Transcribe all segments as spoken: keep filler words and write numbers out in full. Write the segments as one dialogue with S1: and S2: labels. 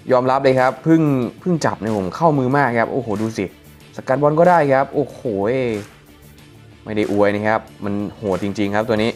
S1: ยอมรับเลยครับเพิ่งเพิ่งจับในผมเข้ามือมากครับโอ้โหดูสิสกัดบอลก็ได้ครับโอ้โหไม่ได้อวยนะครับมันโหดจริงๆครับตัวนี้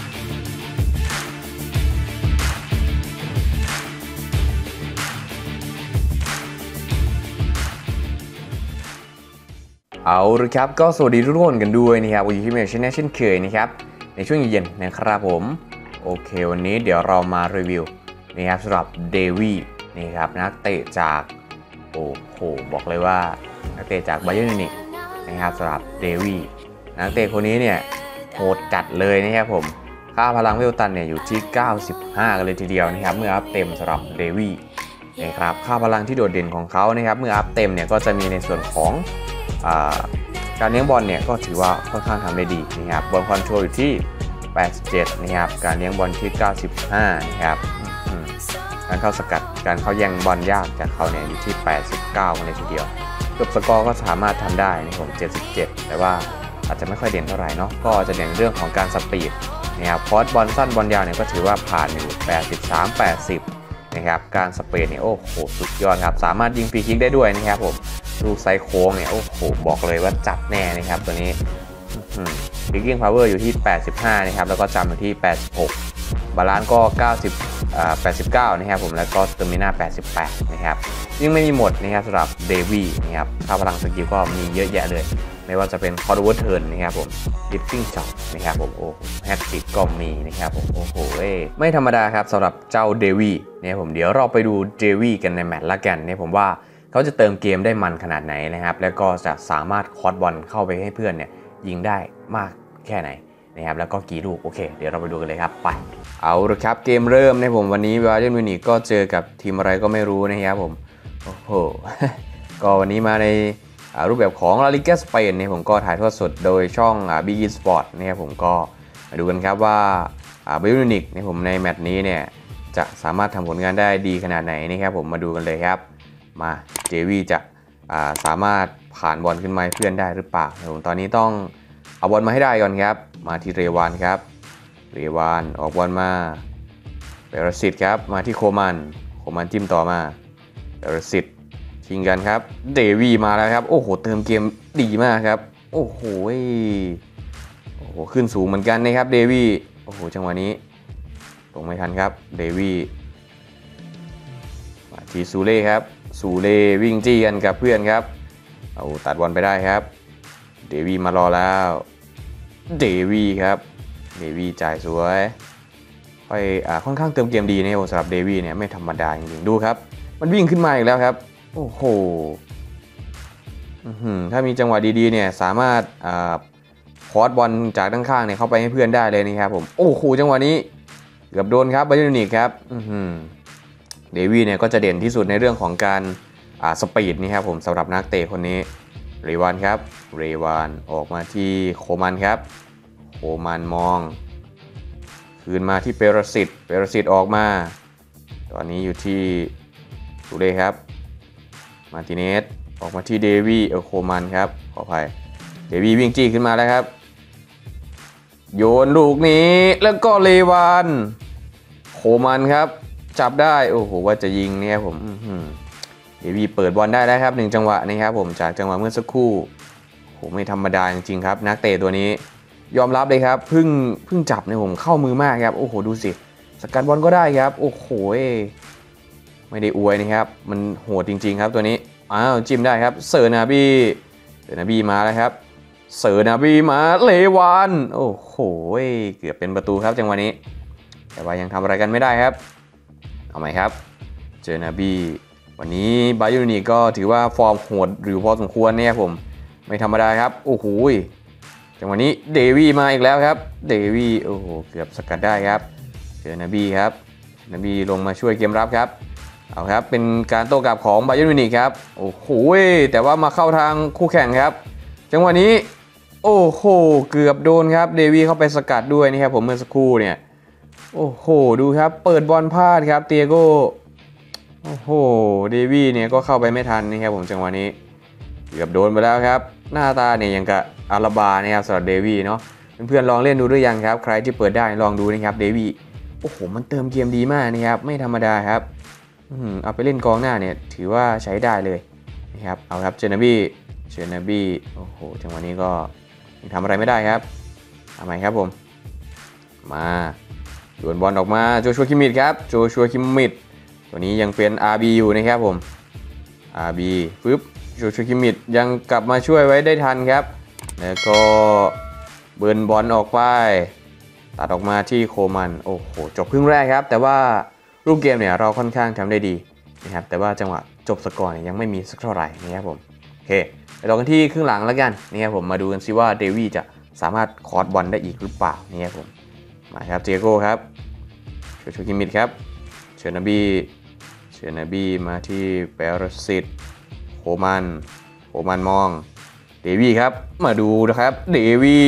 S1: เอาละครับก็สวัสดีทุกคนกันด้วยนะครับวันนี้ที่เมชแนลเช่นเคยนะครับในช่วงเย็นๆนะครับผมโอเควันนี้เดี๋ยวเรามารีวิวนะครับสำหรับเดวี่นี่ครับนักเตะจากโอ้โหบอกเลยว่านักเตะจากไบเยิร์นมิวนิกนะครับสำหรับเดวี่นักเตะคนนี้เนี่ยโหดจัดเลยนะครับผมค่าพลังเวลตันเนี่ยอยู่ที่เก้าสิบห้ากันเลยทีเดียวนะครับเมื่ออัพเต็มสำหรับเดวี่นะครับค่าพลังที่โดดเด่นของเขานะครับเมื่ออัพเต็มเนี่ยก็จะมีในส่วนของการเลี้ยงบอลเนี่ยก็ถือว่าค่อนข้างทำได้ดีนะครับบอลคอนโทรลอยู่ที่แปดสิบเจ็ดนะครับการเลี้ยงบอลที่เก้าสิบห้านะครับการเข้าสกัดการเข้าแย่งบอลยากจากเขาเนี่ยอยู่ที่แปดสิบเก้าเลยทีเดียวจบสกอร์ก็สามารถทำได้ในผมเจ็ดสิบเจ็ดแต่ว่าอาจจะไม่ค่อยเด่นเท่าไหร่เนาะก็จะเด่นเรื่องของการสปีดนะครับพอสบอลสั้นบอลยาวเนี่ยก็ถือว่าผ่านอยู่แปดสิบสาม แปดสิบนะครับการสปีดเนี่ยโอ้โหสุดยอดครับสามารถยิงฟรีคิกได้ด้วยนะครับผมลูกไซโค้งเนี่ยโอ้โหบอกเลยว่าจัดแน่นะครับตัวนี้พิกกิ้งพาวเวอร์อยู่ที่แปดสิบห้านะครับแล้วก็จำอยู่ที่แปดสิบหกบาลานซ์ก็เก้าสิบอ่าแปดสิบเก้านะครับผมแล้วก็สเตอร์มิน่าแปดสิบแปดนะครับยิ่งไม่มีหมดนะครับสำหรับเดวี่นะครับค่าพลังสกิลก็มีเยอะแยะเลยไม่ว่าจะเป็นคอร์ดเวิร์ดเทิร์นนะครับผมดิฟติ้งช็อตนะครับผมโอ้แฮตติกก็มีนะครับผมโอ้โหไม่ธรรมดาครับสำหรับเจ้าเดวี่เนี่ยผมเดี๋ยวเราไปดูเดวี่กันในแมตช์ละกันเนี่ยผมว่าเขาจะเติมเกมได้มันขนาดไหนนะครับแล้วก็จะสามารถคอร์ดบอลเข้าไปให้เพื่อนเนี่ยยิงได้มากแค่ไหนนะครับแล้วก็กี่ลูกโอเคเดี๋ยวเราไปดูกันเลยครับไปเอาละครับเกมเริ่มนะผมวันนี้ไบเยิร์นมิวนิกก็เจอกับทีมอะไรก็ไม่รู้นะครับผมโอ้โห ก็วันนี้มาในรูปแบบของลาลิก้าสเปนเนี่ยผมก็ถ่ายทอดสดโดยช่องบีอินสปอร์ตนะครับผมก็มาดูกันครับว่าไบเยิร์นมิวนิกในผมในแมตช์นี้เนี่ยจะสามารถทำผลงานได้ดีขนาดไหนนะครับผมมาดูกันเลยครับมาเจวี่จะสามารถผ่านบอลขึ้นมาเพื่อนได้หรือเปล่าผมตอนนี้ต้องเอาบอลมาให้ได้ก่อนครับมาที่เรวานครับเรวานออกบอลมาเปรสิตครับมาที่โคมันโคมันจิ้มต่อมาเปรสิตชิงกันครับเดวี่มาแล้วครับโอ้โหเติมเกมดีมากครับโอ้โหโอ้โหขึ้นสูงเหมือนกันนะครับเดวี่โอ้โหจังหวะนี้ตรงไม่ทันครับเดวี่มาที่ซูเล่ครับซูเล่วิ่งจี้กันกับเพื่อนครับเอาตัดบอลไปได้ครับเดวี่มารอแล้วเดวี่ครับเดวี่จ่ายสวยค่อยอ่าค่อนข้างเติมเกมดีนะครับสำหรับเดวี่เนี่ยไม่ธรรมดาจริงๆดูครับมันวิ่งขึ้นมาอีกแล้วครับโอ้โหถ้ามีจังหวะดีๆเนี่ยสามารถอ่าคอร์สบอลจากด้านข้างเนี่ยเข้าไปให้เพื่อนได้เลยนะครับผมโอ้โหจังหวะนี้เกือบโดนครับไบเยิร์นมิวนิกครับเดวี่เนี่ยก็จะเด่นที่สุดในเรื่องของการอ่าสปีดนี่ครับผมสำหรับนักเตะคนนี้เรวานครับเรวานออกมาที่โคมันครับโคมันมองคืนมาที่เปรสิตเปรสิตออกมาตอนนี้อยู่ที่สุเล่ครับมาร์ติเนสออกมาที่เดวี่เออโคมันครับขออภัยเดวี่วิ่งจี้ขึ้นมาแล้วครับโยนลูกนี้แล้วก็เลวานโคมันครับจับได้โอ้โหว่าจะยิงเนี่ยผมเดวี่เปิดบอลได้แล้วครับหนึ่งจังหวะนะครับผมจากจังหวะเมื่อสักครู่โหไม่ธรรมดาจริงๆครับนักเตะตัวนี้ยอมรับเลยครับเพิ่งเพิ่งจับในผมเข้ามือมากครับโอ้โหดูสิสกัดบอลก็ได้ครับโอ้โหไม่ได้อวยนะครับมันโหดจริงๆครับตัวนี้อ้าวจิ้มได้ครับเซอร์นาบีเซอร์นาบีมาแล้วครับเซอร์นาบีมาเลวานโอ้โหเกือบเป็นประตูครับจังหวะนี้แต่ว่ายังทำอะไรกันไม่ได้ครับเอาใหม่ครับเจอนาบีวันนี้ไบเยิร์นมิวนิกก็ถือว่าฟอร์มโหดหรือพอสมควรเนี่ยผมไม่ธรรมดาครับโอ้โหจังหวะนี้เดวี่มาอีกแล้วครับเดวี่โอ้โหเกือบสกัดได้ครับเจอนาบีครับนาบีลงมาช่วยเกมรับครับเอาครับเป็นการโต้กลับของไบเยิร์นมิวนิกครับโอ้โหแต่ว่ามาเข้าทางคู่แข่งครับจังหวะนี้โอ้โหเกือบโดนครับเดวี่เข้าไปสกัดด้วยนี่ครับผมเมื่อสักครู่เนี่ยโอ้โหดูครับเปิดบอลพลาดครับเตียโก้โอ้โหเดวี่เนี่ยก็เข้าไปไม่ทันนะครับผมจังหวะนี้เกือบโดนไปแล้วครับหน้าตาเนี่ยยังกับอาราบานะครับสำหรับเดวี่เนาะเพื่อนๆลองเล่นดูด้วยยังครับใครที่เปิดได้ลองดูนะครับเดวี่โอ้โหมันเติมเกมดีมากนะครับไม่ธรรมดาครับเอาไปเล่นกองหน้าเนี่ยถือว่าใช้ได้เลยนะครับเอาครับเจอร์นาบี้เจอร์นาบี้โอ้โหจังหวะนี้ก็ยังทำอะไรไม่ได้ครับทำไมครับผมมาดวลบอลออกมาโจชัวคิมมิดครับโจชัวคิมมิดตัวนี้ยังเป็น อาร์ บี อยู่นะครับผม อาร์ บี ปึ๊บโจชัวคิมมิดยังกลับมาช่วยไว้ได้ทันครับแล้วก็เบิร์นบอลออกไปตัดออกมาที่โคมันโอ้โหจบครึ่งแรกครับแต่ว่ารูปเกมเนี่ยเราค่อนข้างทำได้ดีนะครับแต่ว่าจังหวะจบสกอร์เนี่ยยังไม่มีสักเท่าไหร่นะครับผมโอเคไปต่อกันที่ครึ่งหลังแล้วกันนะครับผมมาดูกันซิว่าเดวี่จะสามารถคอร์สบอลได้อีกหรือเปล่านะครับผมมาครับเจโก้ครับโจชัวคิมมิดครับเชอร์นาบีเชอร์นาบีมาที่เปรสิตโคมันโคมันมองเดวี่ครับมาดูนะครับเดวี่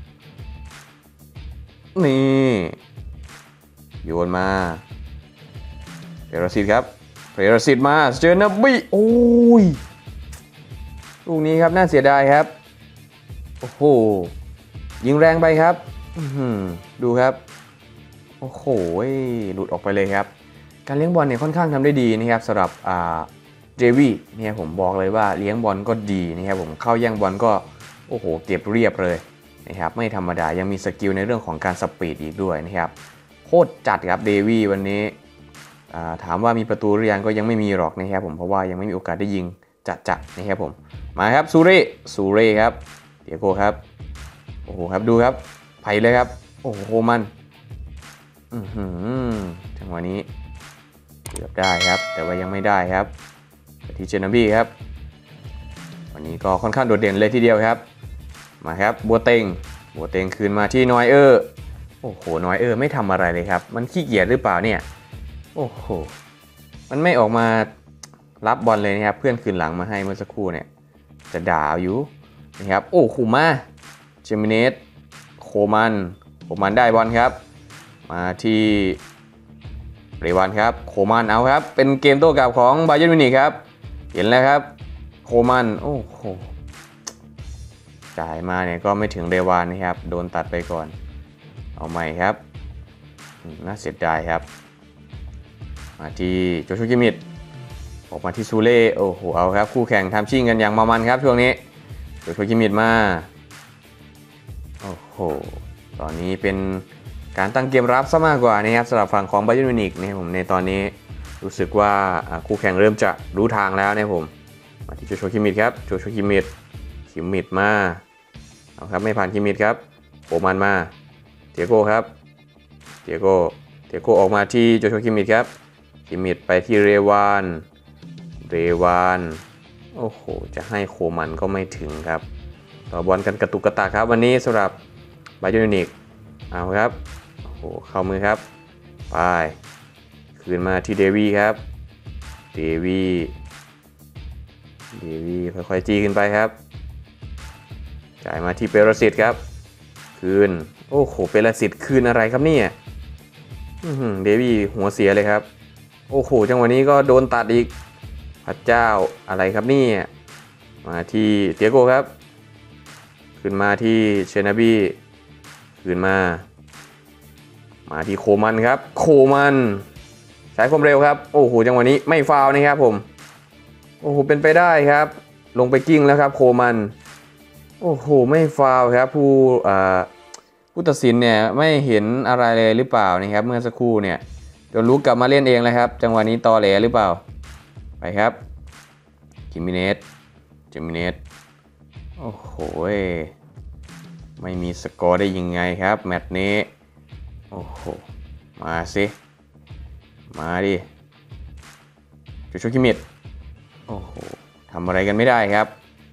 S1: นี่โยนมาเปรสิตครับเปรสิตมาเชอร์นาบีโอ้ยลูกนี้ครับน่าเสียดายครับโอ้โหยิงแรงไปครับดูครับโอ้โหหลุดออกไปเลยครับการเลี้ยงบอลเนี่ยค่อนข้างทำได้ดีนะครับสำหรับเจวี่เนี่ยผมบอกเลยว่าเลี้ยงบอลก็ดีนะครับผมเข้าแย่งบอลก็โอ้โหเก็บเรียบเลยนะครับไม่ธรรมดายังมีสกิลในเรื่องของการสปีดอีกด้วยนะครับโคตรจัดครับเดวี่วันนี้ถามว่ามีประตูหรือยังก็ยังไม่มีหรอกนะครับผมเพราะว่ายังไม่มีโอกาสได้ยิงจัดๆนะครับผมมาครับซูเร่ซูเร่ครับเดียโก้ครับโอ้โหครับดูครับไผ่เลยครับโอ้โหมันอือหือจังหวะนี้เกือบได้ครับแต่ว่ายังไม่ได้ครับที่เจนาบี้ครับวันนี้ก็ค่อนข้างโดดเด่นเลยทีเดียวครับมาครับบัวเต็งบัวเต็งคืนมาที่นอยเออร์โอ้โหนอยเออร์ไม่ทำอะไรเลยครับมันขี้เกียจหรือเปล่าเนี่ยโอ้โหมันไม่ออกมารับบอลเลยนะครับเพื่อนคืนหลังมาให้เมื่อสักครู่เนี่ยจะด่าอยู่นะครับโอ้โหมาเจมิเนสโคมันโคมันได้บอลครับมาที่เรวันครับโคมันเอาครับเป็นเกมโต้กลับของบาเยิร์นมิวนิกครับเห็นแล้วครับโคมันโอ้โหจ่ายมาเนี่ยก็ไม่ถึงเรวันนะครับโดนตัดไปก่อนเอาใหม่ครับน่าเสียดายครับมาที่โจชัวคิมมิดออกมาที่ซูเล่โอ้โหเอาครับคู่แข่งทำชิ่งกันอย่างมามันครับช่วงนี้โจชัวคิมมิดมาโอ้โหตอนนี้เป็นการตั้งเกมรับซะมากกว่านะครับสำหรับฝั่งของบาเยิร์นมิวนิกเนี่ยผมในตอนนี้รู้สึกว่าคู่แข่งเริ่มจะรู้ทางแล้วเนี่ยผมมาที่โจชัวคิมมิดครับโจชัวคิมมิดคิมมิดมาเอาครับไม่ผ่านคิมมิดครับโอมันมาเตียโก้ครับเตียโก้เตียโก้ออกมาที่โจชัวคิมมิดครับคิมมิดไปที่เรวานเรวานโอ้โหจะให้โคมันก็ไม่ถึงครับต่อบอลกันกระตุกกระตากครับวันนี้สำหรับบาเยิร์นมิวนิกเอาครับโอ้โหเข้ามือครับไปคืนมาที่เดวี่ครับเดวี่เดวี่ค่อยๆจี้ขึ้นไปครับจ่ายมาที่เปรสิตครับคืนโอ้โหเปรสิตคืนอะไรครับเนี่ยเดวี่หัวเสียเลยครับโอ้โหจังหวะนี้ก็โดนตัดอีกพระเจ้าอะไรครับนี่มาที่เตียโก้ครับคืนมาที่เชนาบี้คืนมามาที่โคมันครับโคมันใช้ความเร็วครับโอ้โหจังหวะนี้ไม่ฟาวล์นะครับผมโอ้โหเป็นไปได้ครับลงไปกิ้งแล้วครับโคมันโอ้โหไม่ฟาวล์ครับผู้อ่าผู้ตัดสินเนี่ยไม่เห็นอะไรเลยหรือเปล่านะครับเมื่อสักครู่เนี่ยโดนลุกกลับมาเล่นเองเลยครับจังหวะนี้ตอแหลหรือเปล่าไปครับคิมิเนสเจมิเนสโอ้โหไม่มีสกอร์ได้ยังไงครับแมตช์นี้โอ้โหมาสิมาดิโจชัวคิมมิดโอ้โหทำอะไรกันไม่ได้ครับ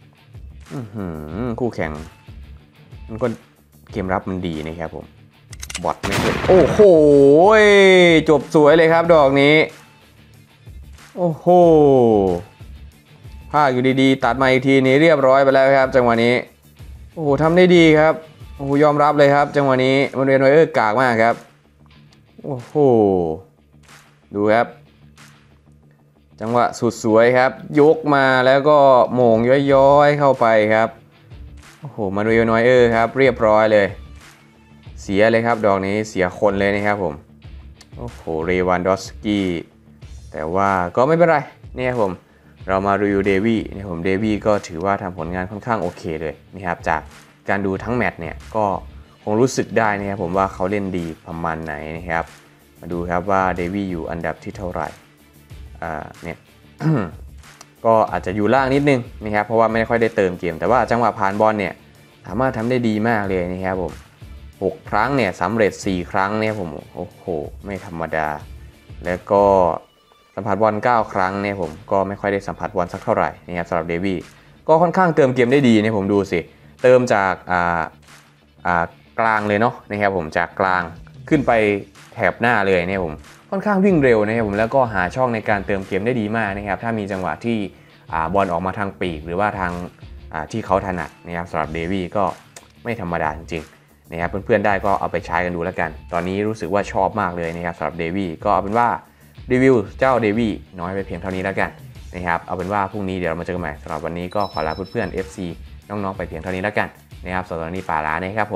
S1: คู่แข่งมันก็เกมรับมันดีนะครับผมบอทไม่เคยโอ้โหจบสวยเลยครับดอกนี้โอ้โหภาคอยู่ดีๆตัดมาอีกทีนี้เรียบร้อยไปแล้วครับจังหวะนี้โอ้โหทำได้ดีครับโอ้โหยอมรับเลยครับจังหวะนี้มันเป็นไวเออร์กากมากครับโอ้โหดูครับจังหวะสุดสวยครับยกมาแล้วก็โหม่งย้อยๆเข้าไปครับโอ้โหมาดูนอยเออร์ครับเรียบร้อยเลยเสียเลยครับดอกนี้เสียคนเลยนะครับผมโอ้โหเรวันดอสกี้แแต่ว่าก็ไม่เป็นไรเนี่ยผมเรามารีวิวเดวี่เนี่ยผมเดวี่ก็ถือว่าทำผลงานค่อนข้างโอเคเลยนะครับจากการดูทั้งแมตช์เนี่ยก็คงรู้สึกได้นะครับผมว่าเขาเล่นดีประมาณไหนนะครับมาดูครับว่าเดวี่อยู่อันดับที่เท่าไหร่อ่าเนี่ย ก็อาจจะอยู่ล่างนิดนึงนะครับเพราะว่าไม่ค่อยได้เติมเกมแต่ว่าจังหวะผ่านบอลเนี่ยสามารถทำได้ดีมากเลยนะครับผมหกครั้งเนี่ยสำเร็จสี่ครั้งเนี่ยผมโอ้โหไม่ธรรมดาแล้วก็สัมผัสบอลเก้าครั้งเนี่ยผมก็ไม่ค่อยได้สัมผัสบอลสักเท่าไหร่นะครับสำหรับเดวี่ก็ค่อนข้างเติมเกมได้ดีเนี่ยผมดูสิเติมจากอ่าอ่ากลางเลยเนาะนะครับผมจากกลางขึ้นไปแถบหน้าเลยเนี่ยผมค่อนข้างวิ่งเร็วนะครับผมแล้วก็หาช่องในการเติมเกมได้ดีมากนะครับถ้ามีจังหวะที่บอลออกมาทางปีกหรือว่าทางที่เขาถนัดนะครับสำหรับเดวี่ก็ไม่ธรรมดาจริงๆนะครับเพื่อนๆได้ก็เอาไปใช้กันดูแล้วกันตอนนี้รู้สึกว่าชอบมากเลยนะครับสำหรับเดวี่ก็เอาเป็นว่ารีวิวเจ้าเดวี่น้อยไปเพียงเท่านี้แล้วกันนะครับเอาเป็นว่าพรุ่งนี้เดี๋ยวเรามาเจอกันใหม่สำหรับวันนี้ก็ขอลาเพื่อนๆ เอฟ ซี น้องๆไปเพียงเท่านี้แล้วกันนะครับสำหรับวันนี้ป่าลานะครับ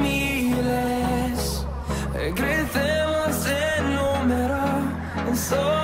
S1: ผมบ๊ายบาย